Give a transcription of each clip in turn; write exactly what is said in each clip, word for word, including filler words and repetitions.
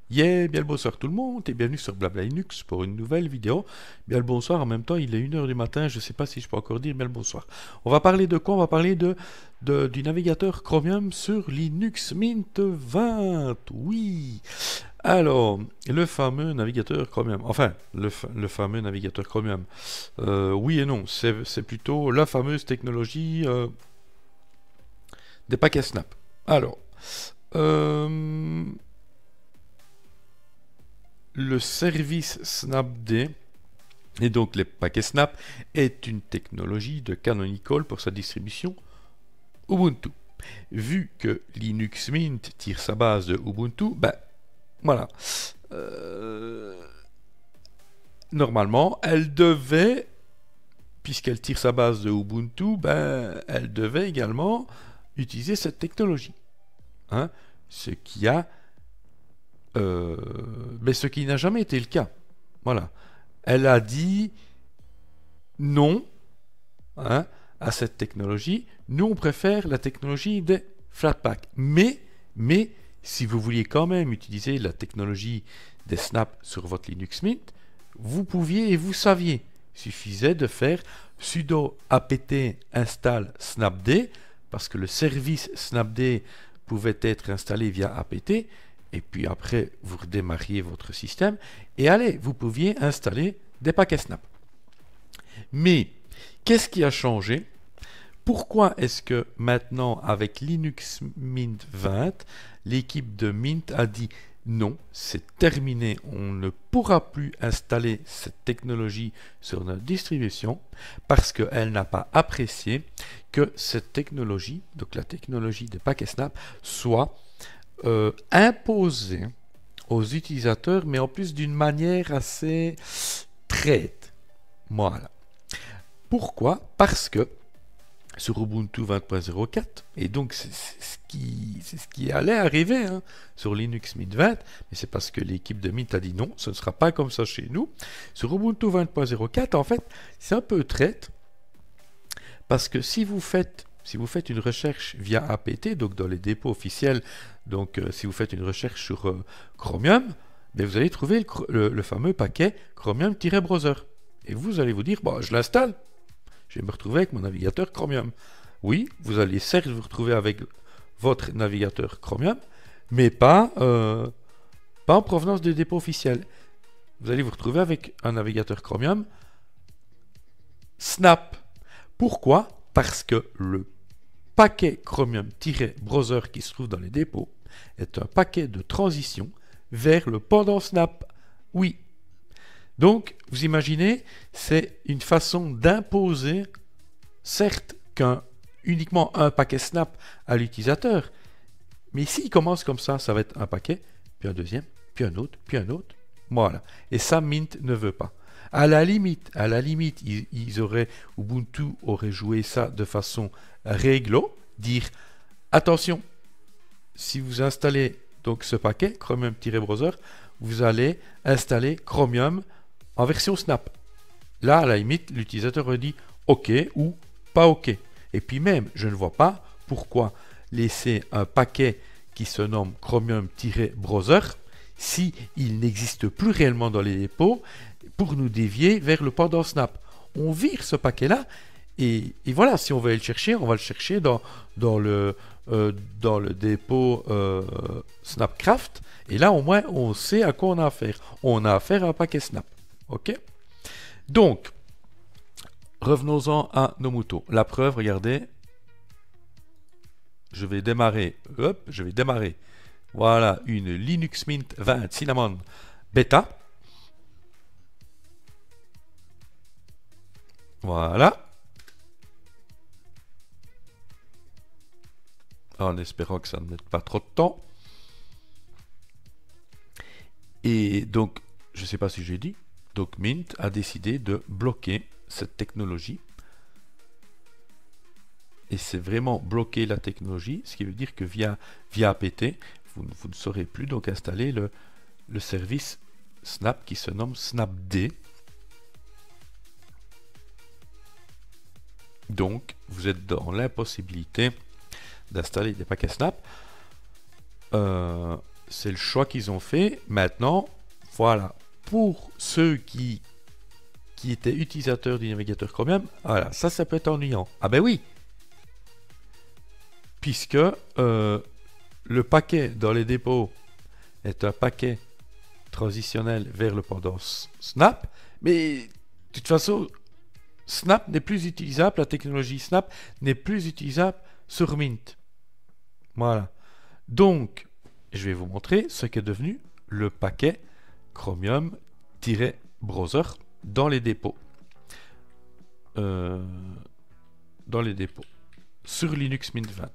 Yeah, bien le bonsoir tout le monde et bienvenue sur Blabla Linux pour une nouvelle vidéo. Bien le bonsoir, en même temps il est une heure du matin, je ne sais pas si je peux encore dire bien le bonsoir. On va parler de quoi? On va parler de, de- du navigateur Chromium sur Linux Mint vingt. Oui. Alors, le fameux navigateur Chromium. Enfin, le, fa- le fameux navigateur Chromium. Euh, oui et non, c'est c'est plutôt la fameuse technologie euh, des paquets Snap. Alors, euh, le service Snapd, et donc les paquets Snap, est une technologie de Canonical pour sa distribution Ubuntu. Vu que Linux Mint tire sa base de Ubuntu, ben voilà. Euh, normalement, elle devait, puisqu'elle tire sa base de Ubuntu, ben elle devait également utiliser cette technologie. Hein, ce qui a, euh, mais ce qui n'a jamais été le cas. Voilà. Elle a dit non, hein, à cette technologie. Nous, on préfère la technologie des Flatpak. Mais, mais, si vous vouliez quand même utiliser la technologie des Snap sur votre Linux Mint, vous pouviez et vous saviez. Il suffisait de faire sudo apt install snapd, parce que le service snapd pouvait être installé via apt, et puis après, vous redémarriez votre système, et allez, vous pouviez installer des paquets Snap. Mais, qu'est-ce qui a changé? Pourquoi est-ce que maintenant, avec Linux Mint vingt, l'équipe de Mint a dit non, c'est terminé, on ne pourra plus installer cette technologie sur notre distribution parce qu'elle n'a pas apprécié que cette technologie, donc la technologie de paquet Snap, soit euh, imposée aux utilisateurs, mais en plus d'une manière assez traite. Voilà. Pourquoi? Parce que sur Ubuntu vingt point zéro quatre, et donc c'est ce qui, c'est ce qui allait arriver hein, sur Linux Mint vingt, mais c'est parce que l'équipe de Mint a dit non, ce ne sera pas comme ça chez nous. Sur Ubuntu vingt point zéro quatre, en fait, c'est un peu traite, parce que si vous faites, si vous faites une recherche via apt, donc dans les dépôts officiels, donc euh, si vous faites une recherche sur euh, Chromium, ben vous allez trouver le, le, le fameux paquet Chromium-browser. Et vous allez vous dire, bon, je l'installe. Je vais me retrouver avec mon navigateur Chromium. Oui, vous allez certes vous retrouver avec votre navigateur Chromium, mais pas, euh, pas en provenance des dépôts officiels. Vous allez vous retrouver avec un navigateur Chromium Snap. Pourquoi? Parce que le paquet Chromium-browser qui se trouve dans les dépôts est un paquet de transition vers le pendant Snap. Oui. Donc, vous imaginez, c'est une façon d'imposer, certes, qu'un uniquement un paquet Snap à l'utilisateur, mais s'il commence comme ça, ça va être un paquet, puis un deuxième, puis un autre, puis un autre. Voilà. Et ça, Mint ne veut pas. À la limite, à la limite, ils, ils auraient, Ubuntu aurait joué ça de façon réglo, dire attention, si vous installez donc ce paquet, Chromium-browser, vous allez installer Chromium en version Snap. Là, à la limite, l'utilisateur dit OK ou pas OK. Et puis même, je ne vois pas pourquoi laisser un paquet qui se nomme Chromium-browser si il n'existe plus réellement dans les dépôts pour nous dévier vers le pendant Snap. On vire ce paquet-là et, et voilà, si on veut aller le chercher, on va le chercher dans, dans, le, euh, dans le dépôt euh, Snapcraft. Et là, au moins, on sait à quoi on a affaire. On a affaire à un paquet Snap. Ok? Donc, revenons-en à nos moutons. La preuve, regardez. Je vais démarrer. Hop, je vais démarrer. Voilà, une Linux Mint vingt Cinnamon Beta. Voilà. En espérant que ça ne mette pas trop de temps. Et donc, je ne sais pas si j'ai dit, donc Mint a décidé de bloquer cette technologie. Et c'est vraiment bloquer la technologie, ce qui veut dire que via, via apt, vous, vous ne saurez plus donc installer le, le service Snap qui se nomme snapd. Donc, vous êtes dans l'impossibilité d'installer des paquets Snap. Euh, c'est le choix qu'ils ont fait. Maintenant, voilà, pour ceux qui, qui étaient utilisateurs du navigateur Chromium, voilà, ça, ça peut être ennuyant. Ah ben oui, puisque euh, le paquet dans les dépôts est un paquet transitionnel vers le pendant Snap, mais de toute façon, Snap n'est plus utilisable, la technologie Snap n'est plus utilisable sur Mint. Voilà. Donc, je vais vous montrer ce qu'est devenu le paquet Chromium-browser dans les dépôts. Euh, dans les dépôts. Sur Linux Mint vingt.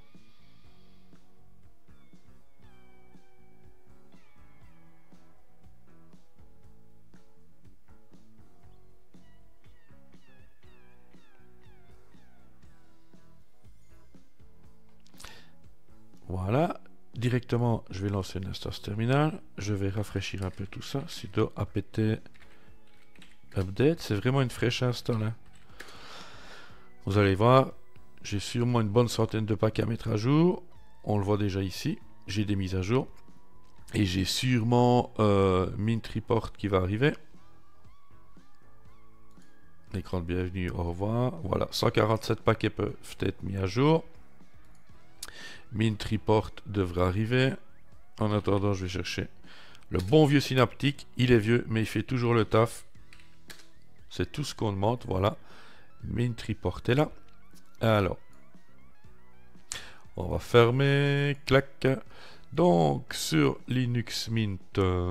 Voilà, directement je vais lancer une instance terminal, je vais rafraîchir un peu tout ça, sudo apt update, c'est vraiment une fraîche install. Hein. Vous allez voir, j'ai sûrement une bonne centaine de paquets à mettre à jour, on le voit déjà ici, j'ai des mises à jour, et j'ai sûrement euh, Mint Report qui va arriver. L'écran de bienvenue, au revoir, voilà, cent quarante-sept paquets peuvent être mis à jour. Mint Report devrait arriver. En attendant, je vais chercher le bon vieux synaptique. Il est vieux, mais il fait toujours le taf. C'est tout ce qu'on demande. Voilà. Mint Report est là. Alors, on va fermer. Clac. Donc, sur Linux Mint euh,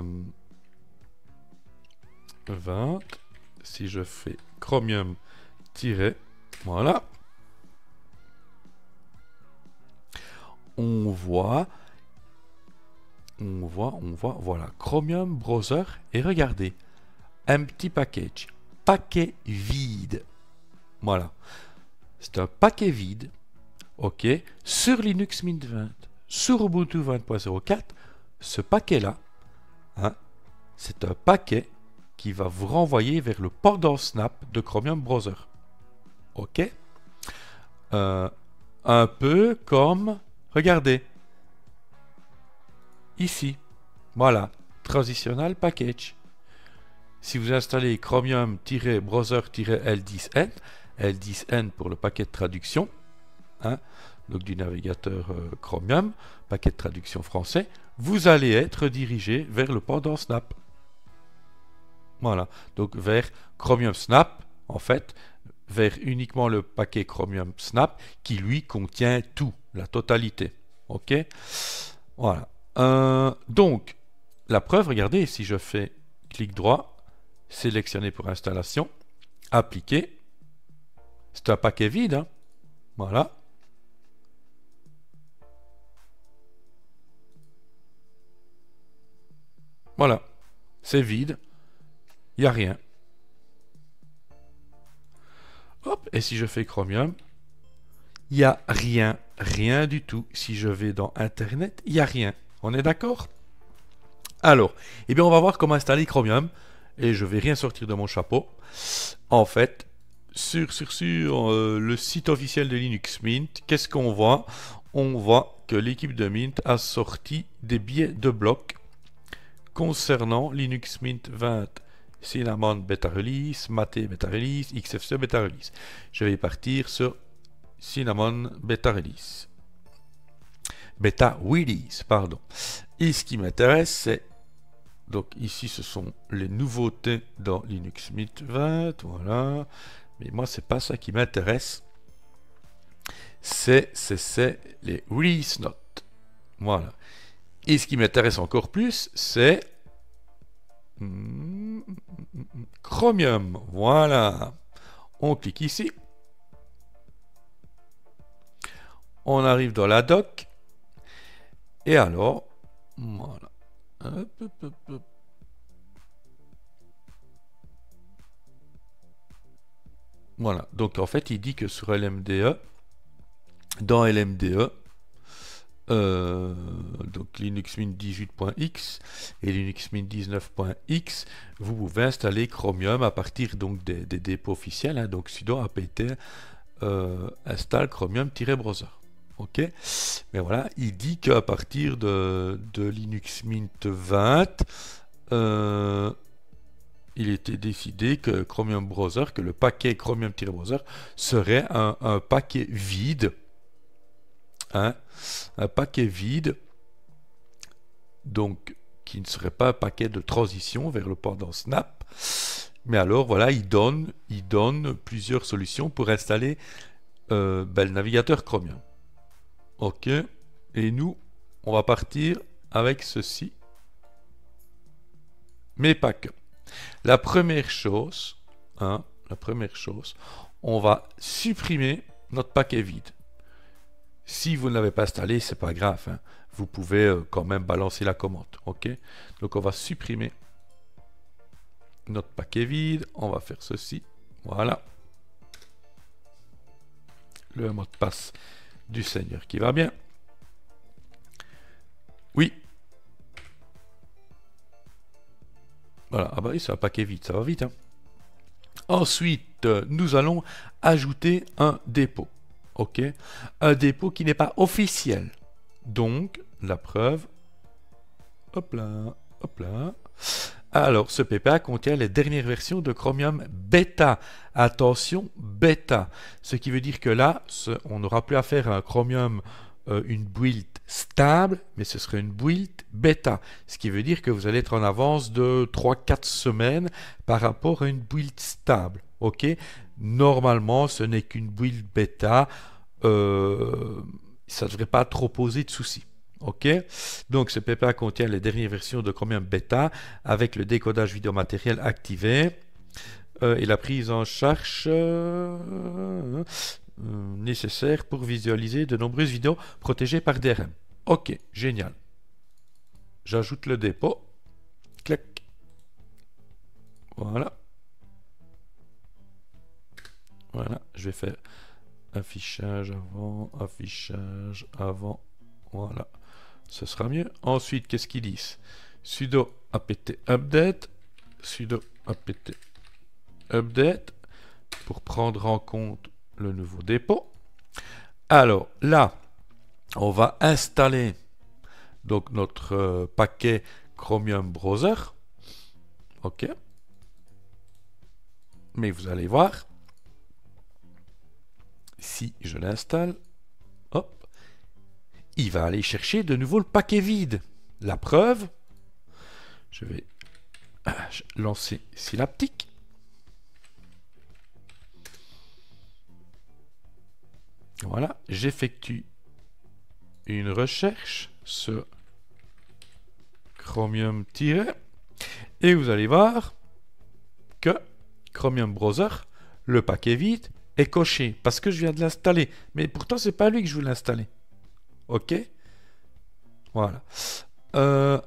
vingt, si je fais Chromium voilà. On voit, on voit, on voit, voilà, Chromium Browser, et regardez, un petit package, paquet vide, voilà, c'est un paquet vide, ok, sur Linux Mint vingt, sur Ubuntu vingt point zéro quatre, ce paquet-là, hein, c'est un paquet qui va vous renvoyer vers le pendant Snap de Chromium Browser, ok, euh, un peu comme... Regardez, ici, voilà, Transitional Package. Si vous installez Chromium-browser-L dix N, L dix N pour le paquet de traduction, hein, donc du navigateur euh, Chromium, paquet de traduction français, vous allez être dirigé vers le pendant Snap. Voilà, donc vers Chromium Snap, en fait, vers uniquement le paquet Chromium Snap qui lui contient tout, la totalité. Ok, voilà. Euh, donc, la preuve, regardez, si je fais clic droit, sélectionner pour installation, appliquer, c'est un paquet vide. Hein. Voilà. Voilà, c'est vide, il n'y a rien. Hop, et si je fais Chromium, il n'y a rien, rien du tout. Si je vais dans Internet, il n'y a rien. On est d'accord? Alors, eh bien, on va voir comment installer Chromium. Et je vais rien sortir de mon chapeau. En fait, sur, sur, sur euh, le site officiel de Linux Mint, qu'est-ce qu'on voit? On voit que l'équipe de Mint a sorti des billets de bloc concernant Linux Mint vingt. Cinnamon Beta Release, Mate Beta Release, X F C Beta Release. Je vais partir sur Cinnamon Beta Release. Beta Release, pardon. Et ce qui m'intéresse, c'est... Donc ici, ce sont les nouveautés dans Linux Mint vingt, voilà. Mais moi, c'est pas ça qui m'intéresse. C'est les Release Notes. Voilà. Et ce qui m'intéresse encore plus, c'est... Chromium, voilà. On clique ici. On arrive dans la doc. Et alors, voilà. Hop, hop, hop, hop. Voilà. Donc en fait, il dit que sur L M D E, dans L M D E, Euh, donc Linux Mint dix-huit point x et Linux Mint dix-neuf point x, vous pouvez installer Chromium à partir donc des, des dépôts officiels, hein, donc sudo apt euh, install Chromium-browser. Ok, mais voilà, il dit qu'à partir de, de Linux Mint vingt, euh, il était décidé que Chromium Browser, que le paquet Chromium-Browser serait un, un paquet vide, hein, un paquet vide, donc qui ne serait pas un paquet de transition vers le pendant Snap. Mais alors voilà, il donne, il donne plusieurs solutions pour installer euh, ben, le navigateur Chromium. Ok, et nous, on va partir avec ceci, mais pas que. La première chose, hein, la première chose, on va supprimer notre paquet vide. Si vous ne l'avez pas installé, c'est pas grave, hein. Vous pouvez euh, quand même balancer la commande, ok? Donc on va supprimer notre paquet vide, on va faire ceci, voilà. Le mot de passe du Seigneur qui va bien. Oui. Voilà, ah bah oui, c'est un paquet vide, ça va vite, hein. Ensuite, euh, nous allons ajouter un dépôt. Ok, un dépôt qui n'est pas officiel. Donc, la preuve. Hop là, hop là. Alors, ce P P A contient les dernières versions de Chromium Beta. Attention, Beta. Ce qui veut dire que là, ce, on n'aura plus à faire un Chromium, euh, une build stable, mais ce serait une build Beta. Ce qui veut dire que vous allez être en avance de trois à quatre semaines par rapport à une build stable. Ok, normalement, ce n'est qu'une build Beta. Euh, ça ne devrait pas trop poser de soucis. Ok, donc ce P P A contient les dernières versions de Chromium Beta avec le décodage vidéo matériel activé euh, et la prise en charge euh, euh, nécessaire pour visualiser de nombreuses vidéos protégées par D R M. Ok, génial. J'ajoute le dépôt. Clac. Voilà. Voilà, je vais faire affichage avant, affichage avant. Voilà. Ce sera mieux. Ensuite, qu'est-ce qu'ils disent? Sudo apt update, sudo apt update pour prendre en compte le nouveau dépôt. Alors là, on va installer donc notre euh, paquet Chromium Browser. Ok. Mais vous allez voir, si je l'installe, hop, il va aller chercher de nouveau le paquet vide. La preuve, je vais lancer Synaptic. Voilà, j'effectue une recherche sur Chromium- et vous allez voir que Chromium Browser, le paquet vide, est coché parce que je viens de l'installer. Mais pourtant, c'est pas lui que je voulais l'installer. Ok, voilà. Euh,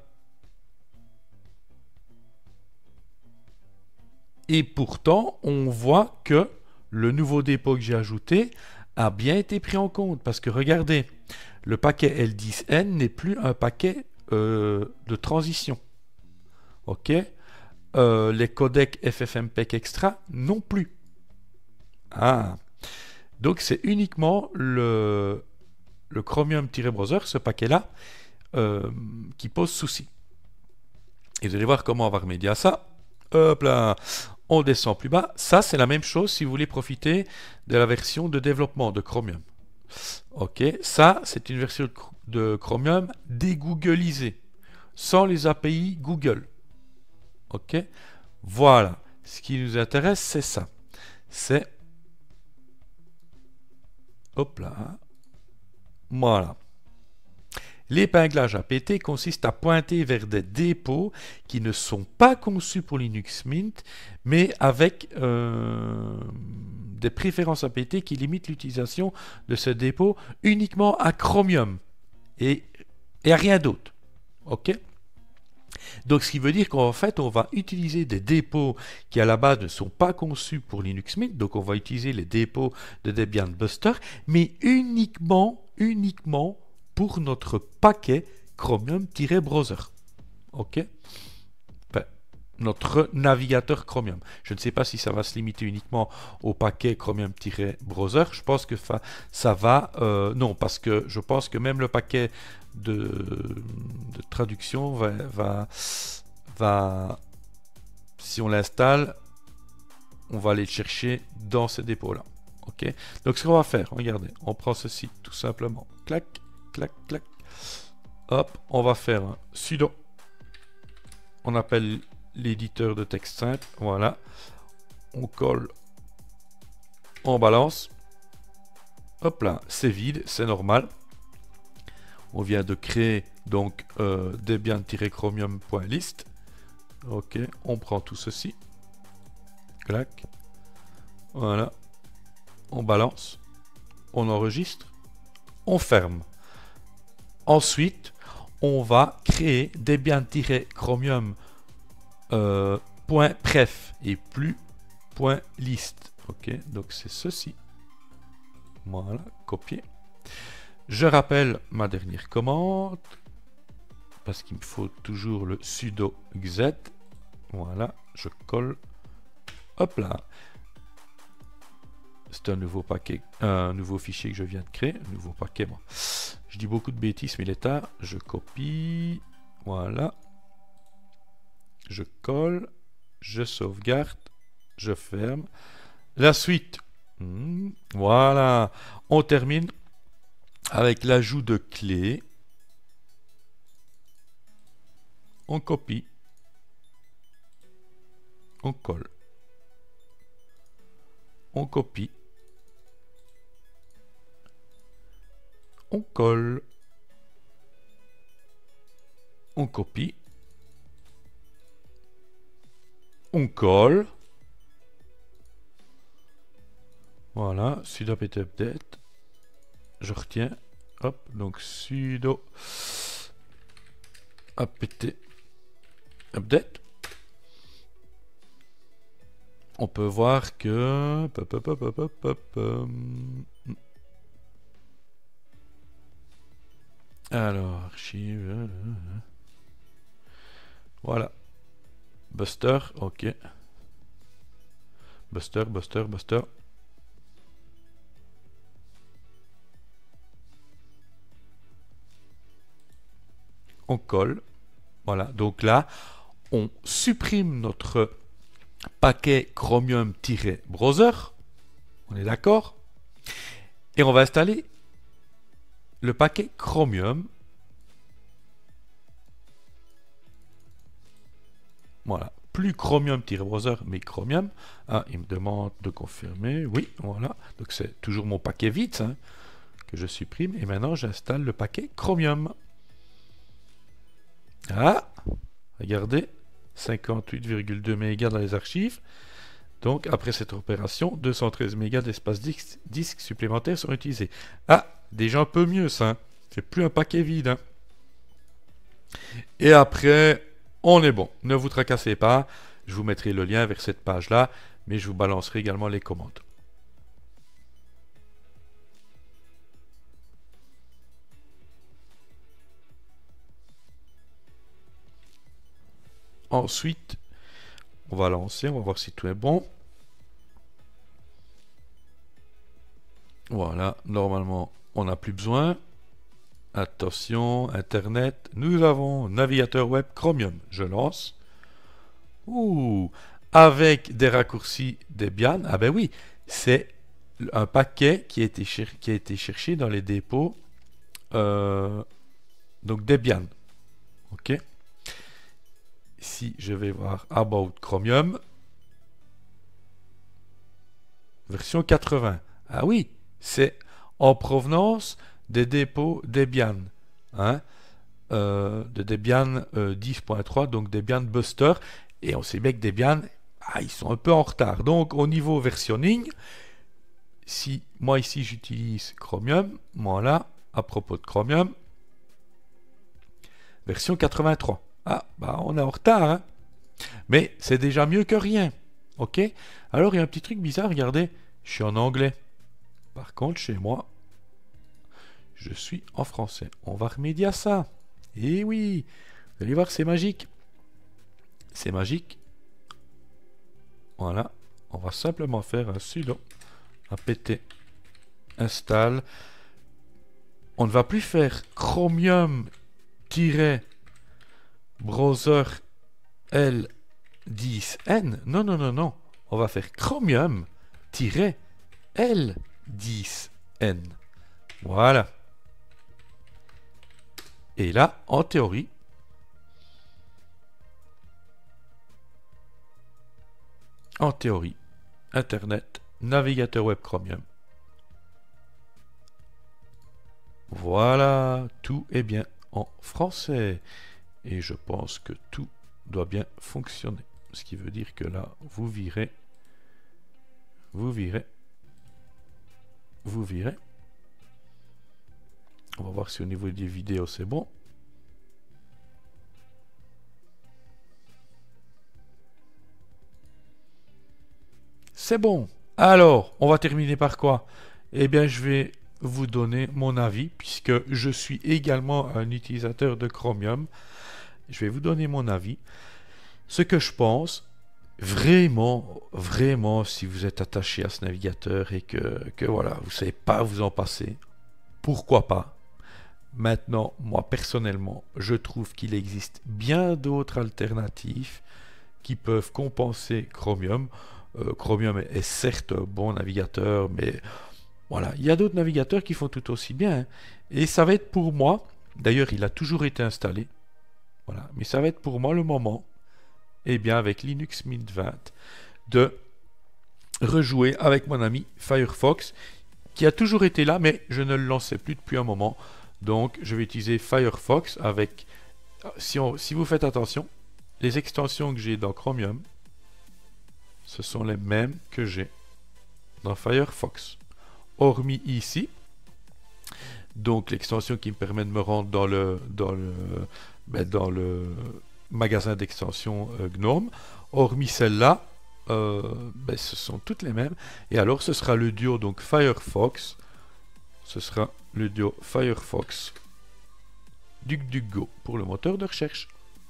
et pourtant, on voit que le nouveau dépôt que j'ai ajouté a bien été pris en compte. Parce que regardez, le paquet L dix N n'est plus un paquet euh, de transition. Ok, euh, les codecs FFmpeg Extra non plus. Ah, donc c'est uniquement le... le Chromium-Browser, ce paquet-là, euh, qui pose souci. Et vous allez voir comment on va remédier à ça. Hop là, on descend plus bas. Ça, c'est la même chose si vous voulez profiter de la version de développement de Chromium. Ok, ça, c'est une version de Chromium dégooglisée, sans les A P I Google. Ok, voilà. Ce qui nous intéresse, c'est ça. C'est... Hop là. Voilà. L'épinglage A P T consiste à pointer vers des dépôts qui ne sont pas conçus pour Linux Mint, mais avec euh, des préférences A P T qui limitent l'utilisation de ce dépôt uniquement à Chromium et, et à rien d'autre. Ok ? Donc, ce qui veut dire qu'en fait, on va utiliser des dépôts qui, à la base, ne sont pas conçus pour Linux Mint. Donc, on va utiliser les dépôts de Debian Buster, mais uniquement, uniquement pour notre paquet Chromium-Browser. Ok? Ben, notre navigateur Chromium. Je ne sais pas si ça va se limiter uniquement au paquet Chromium-browser. Je pense que ça va... Euh, non, parce que je pense que même le paquet de, de traduction va, va, va... Si on l'installe, on va aller le chercher dans ce dépôt-là. Ok. Donc ce qu'on va faire, regardez, on prend ceci tout simplement. Clac, clac, clac. Hop, on va faire un sudo. On appelle l'éditeur de texte simple, voilà, on colle, on balance, hop là, c'est vide, c'est normal, on vient de créer donc euh, debian-chromium.list, ok, on prend tout ceci, clac, voilà, on balance, on enregistre, on ferme, ensuite on va créer debian-chromium Euh, point pref et plus point list. Ok, donc c'est ceci. Voilà, copier. Je rappelle ma dernière commande parce qu'il me faut toujours le sudo exec. Voilà, je colle. Hop là. C'est un nouveau paquet, un nouveau fichier que je viens de créer. Un nouveau paquet, moi. Je dis beaucoup de bêtises, mais il est tard. Je copie. Voilà. Je colle, je sauvegarde, je ferme. La suite, hmm, voilà, on termine avec l'ajout de clés. On copie, on colle, on copie, on colle, on copie. On colle. Voilà, sudo apt update. Je retiens. Hop, donc sudo apt update. On peut voir que... Pop, pop, pop, pop, pop, hum. Alors, archive... Voilà. Buster, ok. Buster, Buster, Buster. On colle. Voilà, donc là, on supprime notre paquet Chromium-browser. On est d'accord? Et on va installer le paquet Chromium. Voilà, plus Chromium-browser, mais Chromium. Ah, il me demande de confirmer. Oui, voilà. Donc c'est toujours mon paquet vide hein, que je supprime. Et maintenant, j'installe le paquet Chromium. Ah, regardez, cinquante-huit virgule deux mégas dans les archives. Donc, après cette opération, deux cent treize mégas d'espace disque, disque supplémentaires sont utilisés. Ah, déjà un peu mieux ça. C'est plus un paquet vide. Hein. Et après... On est bon, ne vous tracassez pas, je vous mettrai le lien vers cette page-là, mais je vous balancerai également les commandes. Ensuite, on va lancer, on va voir si tout est bon. Voilà, normalement, on n'a plus besoin. Attention, Internet, nous avons navigateur web Chromium. Je lance. Ouh, avec des raccourcis Debian. Ah ben oui, c'est un paquet qui a été, qui a été cherché dans les dépôts. Euh, donc Debian. Ok. Si je vais voir About Chromium. Version quatre-vingts. Ah oui, c'est en provenance des dépôts Debian, hein, euh, de Debian euh, dix point trois, donc Debian Buster, et on sait bien que Debian, ah, ils sont un peu en retard. Donc au niveau versionning, si moi ici j'utilise Chromium, voilà, à propos de Chromium, version quatre-vingt-trois. Ah, bah on est en retard, hein, mais c'est déjà mieux que rien, ok. Alors il y a un petit truc bizarre, regardez, je suis en anglais. Par contre, chez moi, je suis en français. On va remédier à ça. Et oui, vous allez voir, c'est magique. C'est magique. Voilà. On va simplement faire un sudo apt install. On ne va plus faire chromium-browser L dix N. Non, non, non, non. On va faire chromium-L dix N. Voilà. Et là, en théorie, en théorie, Internet, navigateur web Chromium. Voilà, tout est bien en français. Et je pense que tout doit bien fonctionner. Ce qui veut dire que là, vous virez, vous virez, vous virez. On va voir si au niveau des vidéos c'est bon. C'est bon. Alors, on va terminer par quoi? Eh bien, je vais vous donner mon avis, puisque je suis également un utilisateur de Chromium. Je vais vous donner mon avis. Ce que je pense, vraiment, vraiment, si vous êtes attaché à ce navigateur et que, que voilà, vous ne savez pas vous en passer, pourquoi pas? Maintenant, moi personnellement, je trouve qu'il existe bien d'autres alternatives qui peuvent compenser Chromium. Euh, Chromium est, est certes un bon navigateur, mais voilà, il y a d'autres navigateurs qui font tout aussi bien. Hein. Et ça va être pour moi, d'ailleurs il a toujours été installé, voilà, mais ça va être pour moi le moment, et eh bien avec Linux Mint vingt, de rejouer avec mon ami Firefox, qui a toujours été là, mais je ne le lançais plus depuis un moment. Donc je vais utiliser Firefox avec, si, on, si vous faites attention, les extensions que j'ai dans Chromium, ce sont les mêmes que j'ai dans Firefox. Hormis ici, donc l'extension qui me permet de me rendre dans le, dans le, ben dans le magasin d'extensions euh, GNOME. Hormis celle-là, euh, ben ce sont toutes les mêmes. Et alors ce sera le duo, donc Firefox, ce sera le duo Firefox DuckDuckGo pour le moteur de recherche.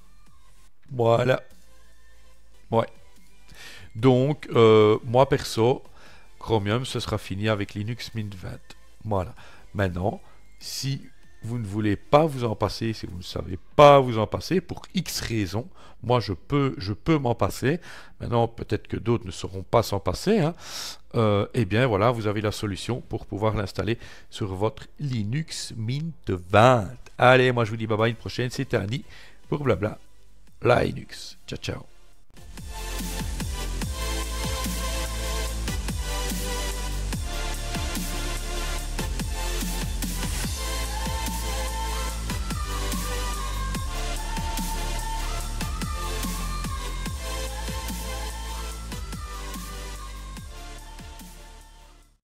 Voilà. Ouais. Donc, euh, moi perso, Chromium, ce sera fini avec Linux Mint vingt. Voilà. Maintenant, si vous ne voulez pas vous en passer, si vous ne savez pas vous en passer, pour X raisons, moi je peux, je peux m'en passer. Maintenant, peut-être que d'autres ne sauront pas s'en passer. Hein. Euh, eh bien, voilà, vous avez la solution pour pouvoir l'installer sur votre Linux Mint vingt. Allez, moi je vous dis bye bye, une prochaine. C'était Annie pour Blabla Linux. Ciao, ciao.